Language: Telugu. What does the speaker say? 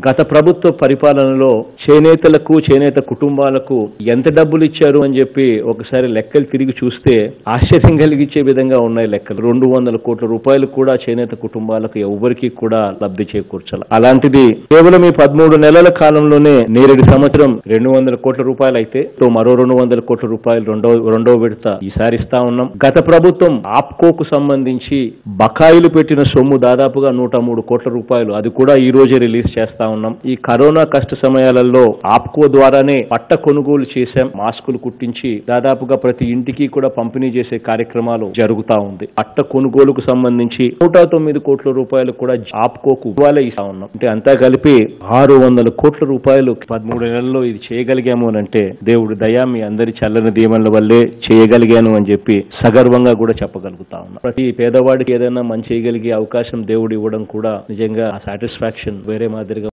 గత ప్రభుత్వ పరిపాలనలో చేనేతలకు చేనేత కుటుంబాలకు ఎంత డబ్బులు ఇచ్చారు అని చెప్పి ఒకసారి లెక్కలు తిరిగి చూస్తే ఆశ్చర్యం కలిగించే విధంగా ఉన్నాయి లెక్కలు. 200 కోట్ల రూపాయలు కూడా చేనేత కుటుంబాలకు ఎవ్వరికీ కూడా లబ్ధి చేకూర్చాలి. అలాంటిది కేవలం ఈ 13 నెలల కాలంలోనే నేరేడు సంవత్సరం 200 కోట్ల రూపాయలు అయితే మరో 200 కోట్ల రూపాయలు రెండో విడత ఈసారి ఇస్తా ఉన్నాం. గత ప్రభుత్వం ఆప్కోకు సంబంధించి బకాయిలు పెట్టిన సొమ్ము దాదాపుగా 103 కోట్ల రూపాయలు, అది కూడా ఈ రోజే రిలీజ్ చేస్తా ఉన్నాం. ఈ కరోనా కష్ట సమయాలలో ఆప్కో ద్వారానే పట్ట కొనుగోలు చేశాం. మాస్కులు కుట్టించి దాదాపుగా ప్రతి ఇంటికి కూడా పంపిణీ చేసే కార్యక్రమాలు జరుగుతా ఉంది. పట్ట కొనుగోలుకు సంబంధించి 109 కోట్ల రూపాయలు కూడా ఆప్కోకు ఇవ్వాలే ఇస్తా ఉన్నాం. అంటే అంతా కలిపి 600 కోట్ల రూపాయలు 13 నెలల్లో ఇది చేయగలిగాము అని అంటే దేవుడు దయా, మీ అందరి చల్లని దీవెనల వల్లే చేయగలిగాను అని చెప్పి సగర్వంగా కూడా చెప్పగలుగుతా ఉన్నాం. ప్రతి పేదవాడికి ఏదైనా మంచి చేయగలిగే అవకాశం దేవుడు ఇవ్వడం కూడా నిజంగా ఆ సాటిస్ఫాక్షన్ వేరే మాదిరిగా